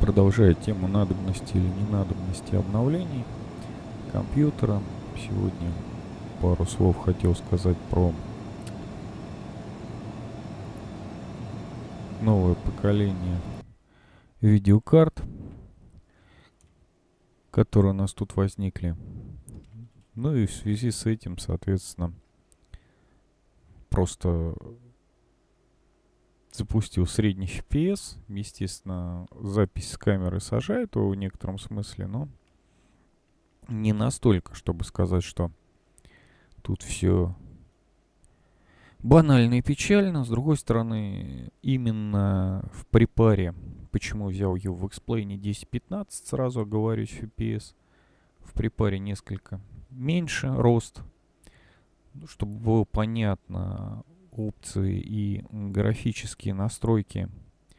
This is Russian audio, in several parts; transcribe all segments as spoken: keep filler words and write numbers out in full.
Продолжая тему надобности или ненадобности обновлений компьютера, сегодня пару слов хотел сказать про новое поколение видеокарт, которые у нас тут возникли. Ну и в связи с этим, соответственно, просто запустил средний эф пи эс. Естественно, запись с камеры сажает его в некотором смысле, но не настолько, чтобы сказать, что тут все банально и печально. С другой стороны, именно в припаре, почему взял ее в X-Plane десять пятнадцать, сразу оговорюсь, эф пи эс в припаре несколько меньше рост, ну, чтобы было понятно, опции и графические настройки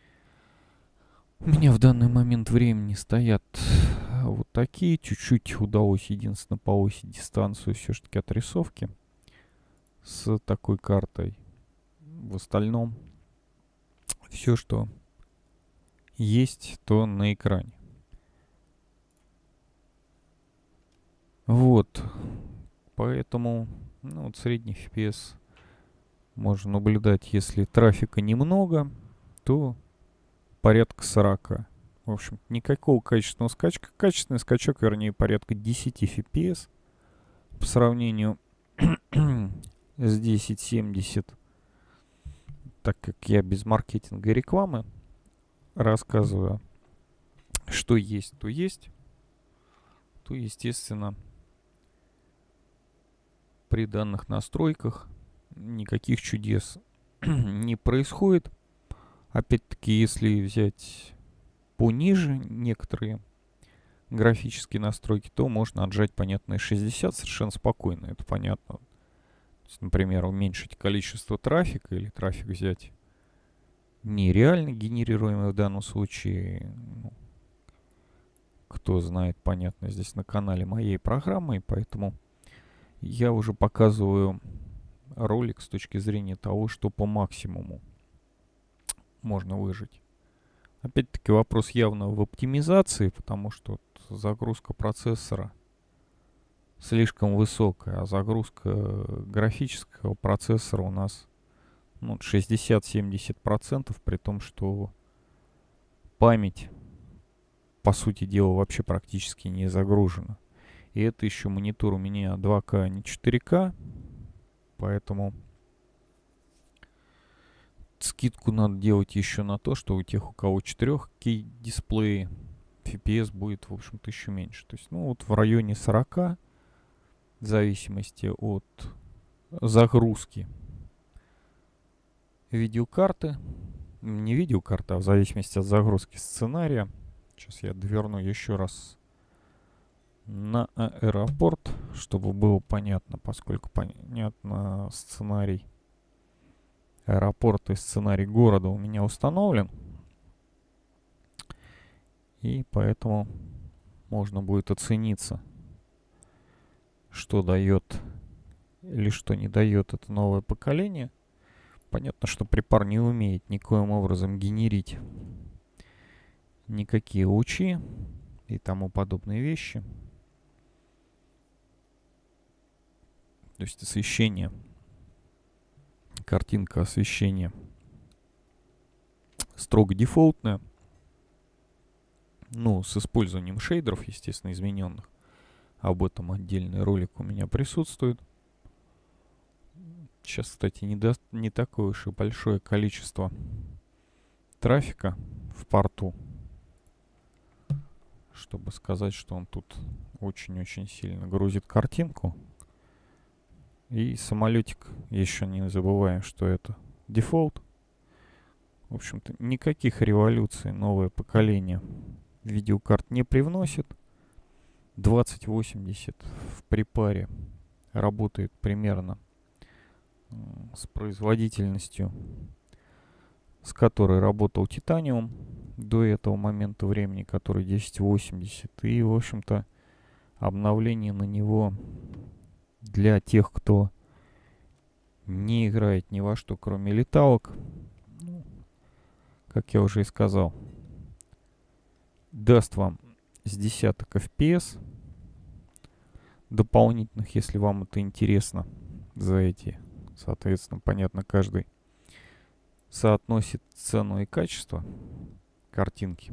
у меня в данный момент времени стоят вот такие. Чуть-чуть удалось, единственно, повысить дистанцию все-таки отрисовки с такой картой. В остальном все, что есть, то на экране. Вот. Поэтому ну, вот средний эф пи эс можно наблюдать, если трафика немного, то порядка сорок. В общем, никакого качественного скачка. Качественный скачок, вернее, порядка десять эф пи эс по сравнению с десять семьдесят. Так как я без маркетинга и рекламы рассказываю, что есть, то есть, то, естественно, при данных настройках никаких чудес не происходит. Опять-таки, если взять пониже некоторые графические настройки, то можно отжать, понятно, шестьдесят совершенно спокойно. Это понятно. То есть, например, уменьшить количество трафика или трафик взять нереально генерируемый в данном случае. Ну, кто знает, понятно, здесь на канале моей программы, и поэтому я уже показываю ролик с точки зрения того, что по максимуму можно выжить. Опять-таки вопрос явно в оптимизации, потому что вот загрузка процессора слишком высокая, а загрузка графического процессора у нас ну, шестьдесят-семьдесят процентов, при том, что память, по сути дела, вообще практически не загружена. И это еще монитор у меня два ка, а не четыре ка, поэтому скидку надо делать еще на то, что у тех, у кого четыре кей дисплеи, эф пи эс будет, в общем-то, еще меньше. То есть, ну, вот в районе сорок, в зависимости от загрузки видеокарты. Не видеокарта, а в зависимости от загрузки сценария. Сейчас я дверну еще раз на аэропорт, чтобы было понятно, поскольку понятно сценарий аэропорта и сценарий города у меня установлен. И поэтому можно будет оцениться, что дает или что не дает это новое поколение. Понятно, что припар не умеет никоим образом генерить никакие лучи и тому подобные вещи. То есть освещение, картинка освещения строго дефолтная. Ну, с использованием шейдеров, естественно, измененных. Об этом отдельный ролик у меня присутствует. Сейчас, кстати, не, до... не такое уж и большое количество трафика в порту, чтобы сказать, что он тут очень-очень сильно грузит картинку. И самолетик, еще не забываем, что это дефолт. В общем-то, никаких революций новое поколение видеокарт не привносит. двадцать восемьдесят в припаре работает примерно с производительностью, с которой работал Titanium до этого момента времени, который десять восемьдесят. И, в общем-то, обновление на него для тех, кто не играет ни во что, кроме леталок, ну, как я уже и сказал, даст вам с десяток эф пи эс дополнительных, если вам это интересно, за эти. Соответственно, понятно, каждый соотносит цену и качество картинки.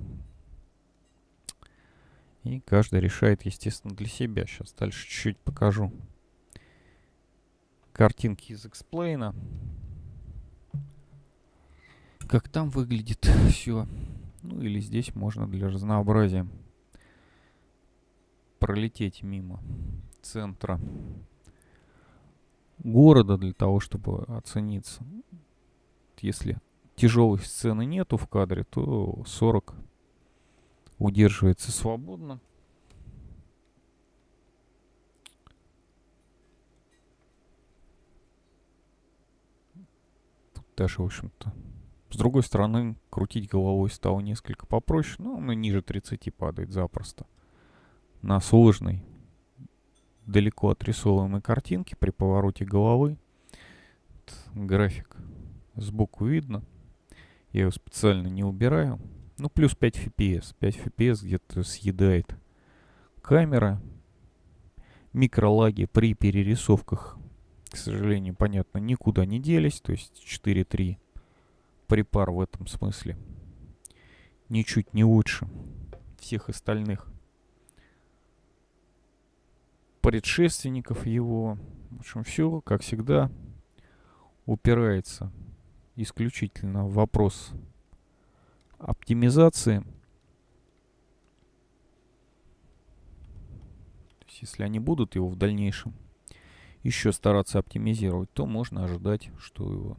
И каждый решает, естественно, для себя. Сейчас дальше чуть-чуть покажу картинки из X-Plane. Как там выглядит все. Ну или здесь можно для разнообразия пролететь мимо центра города для того, чтобы оцениться. Если тяжелой сцены нету в кадре, то сорок удерживается свободно. Тут даже, в общем-то, с другой стороны, крутить головой стало несколько попроще, но он ниже тридцати падает запросто. На сложной, далеко отрисовываемой картинке при повороте головы график сбоку видно. Я его специально не убираю. Ну, плюс пять эф пи эс. пять эф пи эс где-то съедает камера. Микролаги при перерисовках, к сожалению, понятно, никуда не делись. То есть четыре три припар в этом смысле ничуть не лучше всех остальных предшественников его. В общем, все, как всегда, упирается исключительно в вопрос оптимизации. То есть, если они будут его в дальнейшем еще стараться оптимизировать, то можно ожидать, что его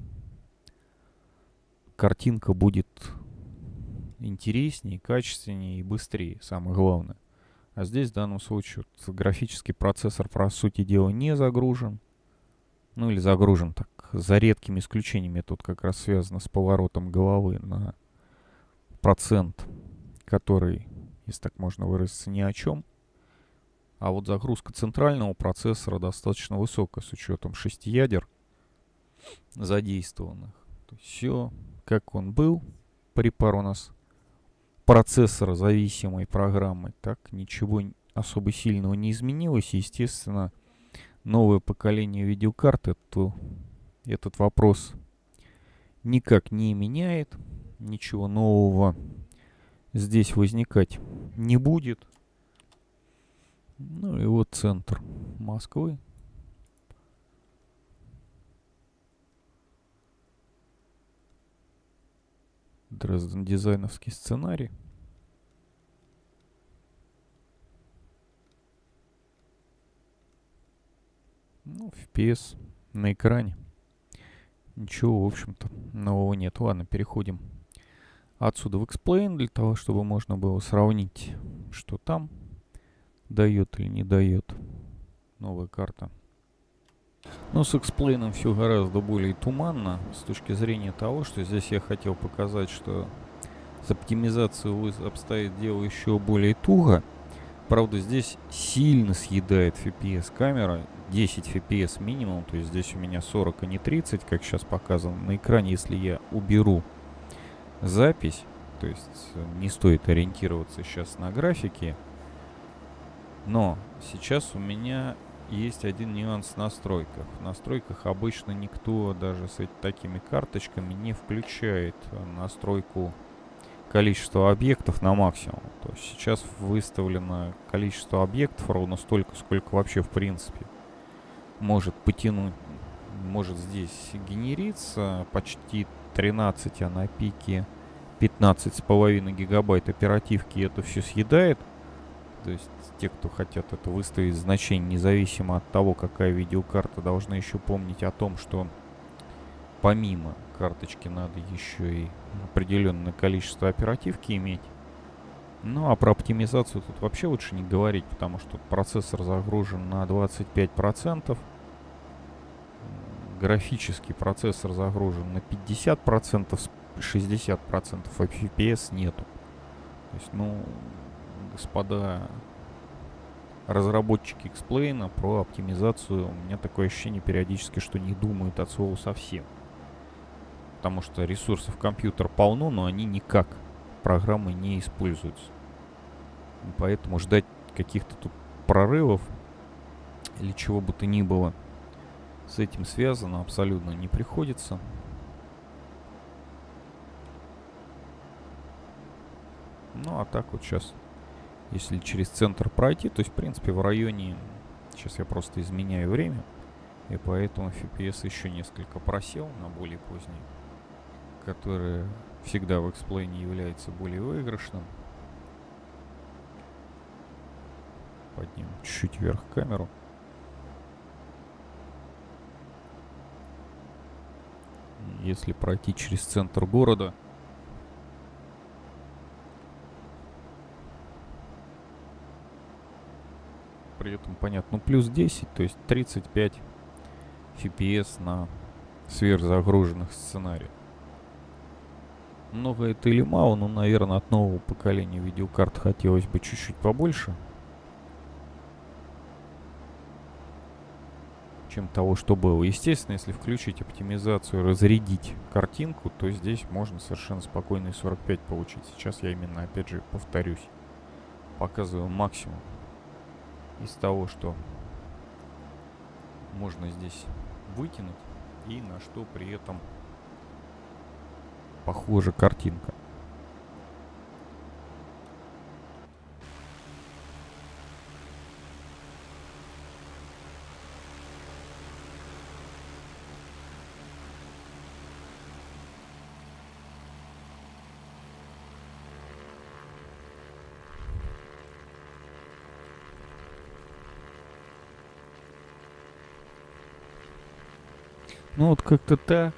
картинка будет интереснее, качественнее и быстрее, самое главное. А здесь в данном случае вот, графический процессор, по сути дела, не загружен. Ну или загружен так, за редкими исключениями. Тут как раз связано с поворотом головы на процент, который, если так можно выразиться, ни о чем. А вот загрузка центрального процессора достаточно высокая, с учетом шести ядер задействованных. То есть все, как он был, припар у нас процессора зависимой программы, так ничего особо сильного не изменилось. И, естественно, новое поколение видеокарт это, этот вопрос никак не меняет. Ничего нового здесь возникать не будет. Ну и вот центр Москвы. Дрезден дизайновский сценарий. Ну, эф пи эс на экране. Ничего, в общем-то, нового нет. Ладно, переходим отсюда в X-Plane для того, чтобы можно было сравнить, что там дает или не дает новая карта. Но с X-Plane все гораздо более туманно с точки зрения того, что здесь я хотел показать, что с оптимизацией обстоит дело еще более туго. Правда, здесь сильно съедает эф пи эс камера, десять эф пи эс минимум, то есть здесь у меня сорок, а не тридцать, как сейчас показано на экране. Если я уберу запись, то есть не стоит ориентироваться сейчас на графики, но сейчас у меня есть один нюанс в настройках. В настройках обычно никто даже с такими карточками не включает настройку количества объектов на максимум. То есть сейчас выставлено количество объектов ровно столько, сколько вообще в принципе может потянуть, может здесь генериться. Почти тринадцать, а на пике пятнадцать с половиной гигабайт оперативки это все съедает. То есть те, кто хотят это выставить значение, независимо от того, какая видеокарта, должны еще помнить о том, что помимо карточки надо еще и определенное количество оперативки иметь. Ну а про оптимизацию тут вообще лучше не говорить, потому что процессор загружен на двадцать пять процентов. Графический процессор загружен на пятьдесят процентов, шестьдесят процентов эф пи эс нету. То есть, ну, господа разработчики X-Plane про оптимизацию, у меня такое ощущение периодически, что не думают от слова совсем. Потому что ресурсов компьютера полно, но они никак программы не используются. Поэтому ждать каких-то тут прорывов или чего бы то ни было с этим связано абсолютно не приходится. Ну, а так вот сейчас, если через центр пройти, то есть, в принципе, в районе... Сейчас я просто изменяю время, и поэтому эф пи эс еще несколько просел на более поздний, который всегда в эксплейне является более выигрышным. Поднимем чуть-чуть вверх камеру. Если пройти через центр города, при этом понятно, ну плюс десять, то есть тридцать пять эф пи эс на сверхзагруженных сценариях. Много это или мало, но, наверное, от нового поколения видеокарт хотелось бы чуть-чуть побольше, чем того, что было. Естественно, если включить оптимизацию, разрядить картинку, то здесь можно совершенно спокойно и сорок пять получить. Сейчас я именно, опять же, повторюсь, показываю максимум из того, что можно здесь вытянуть и на что при этом похожа картинка. Ну вот как-то так.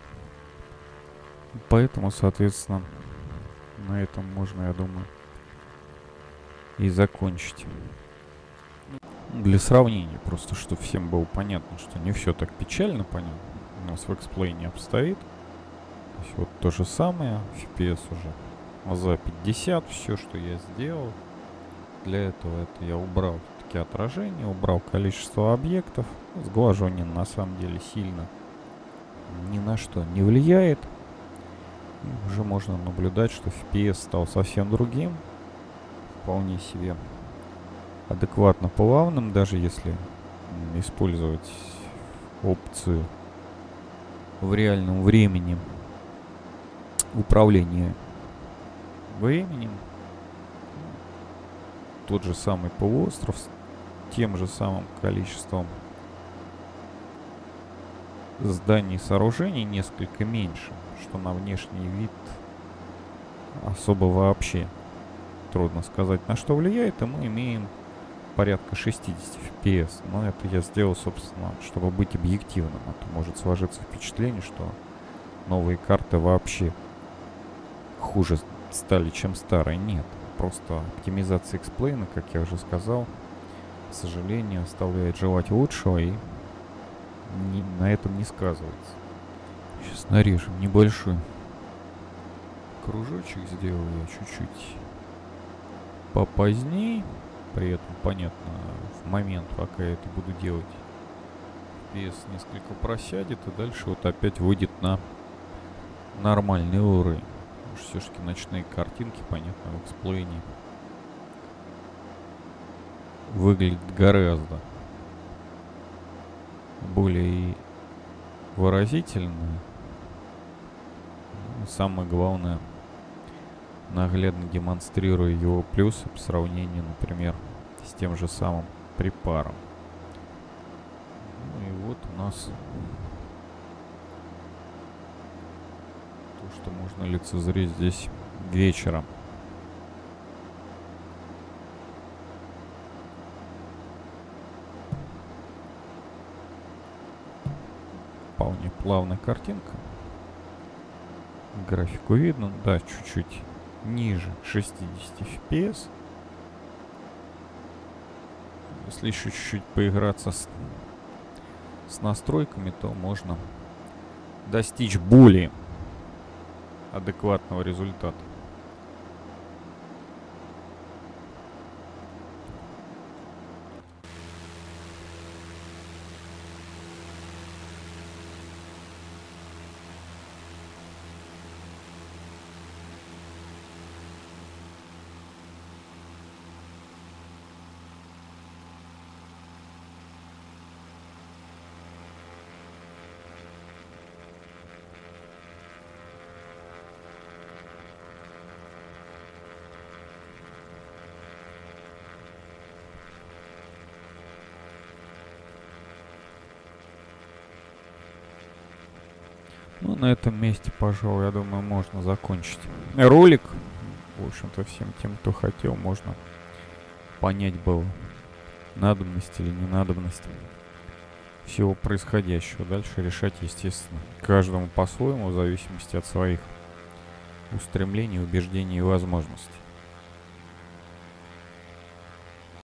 Поэтому, соответственно, на этом можно, я думаю, и закончить. Для сравнения, просто чтобы всем было понятно, что не все так печально, понятно. У нас в эксплейне обстоит. То есть вот то же самое, эф пи эс уже за пятьдесят, все, что я сделал. Для этого это я убрал такие отражения, убрал количество объектов. Сглаживание на самом деле сильно ни на что не влияет. И уже можно наблюдать, что эф пи эс стал совсем другим. Вполне себе адекватно плавным, даже если использовать опцию в реальном времени управления временем. Тот же самый полуостров с тем же самым количеством зданий и сооружений, несколько меньше, что на внешний вид особо вообще трудно сказать, на что влияет, и мы имеем порядка шестьдесят эф пи эс. Но это я сделал, собственно, чтобы быть объективным. А то может сложиться впечатление, что новые карты вообще хуже стали, чем старые. Нет. Просто оптимизация эксплейна, как я уже сказал, к сожалению, оставляет желать лучшего и не, на этом не сказывается. Сейчас нарежем небольшой кружочек, сделаю я чуть-чуть попозднее. При этом, понятно, в момент, пока я это буду делать, эф пи эс несколько просядет и дальше вот опять выйдет на нормальный уровень. Все-таки ночные картинки, понятно, в эксплейне выглядят гораздо более выразительно. И самое главное, наглядно демонстрируя его плюсы по сравнению, например, с тем же самым припаром. Ну и вот у нас то, что можно лицезреть здесь вечером. Вполне плавная картинка. Графику видно, да, чуть-чуть ниже шестьдесят эф пи эс. Если еще чуть-чуть поиграться с, с настройками, то можно достичь более адекватного результата. Ну, на этом месте, пожалуй, я думаю, можно закончить ролик. В общем-то, всем тем, кто хотел, можно понять было, надобность или не надобность всего происходящего. Дальше решать, естественно, каждому по-своему, в зависимости от своих устремлений, убеждений и возможностей.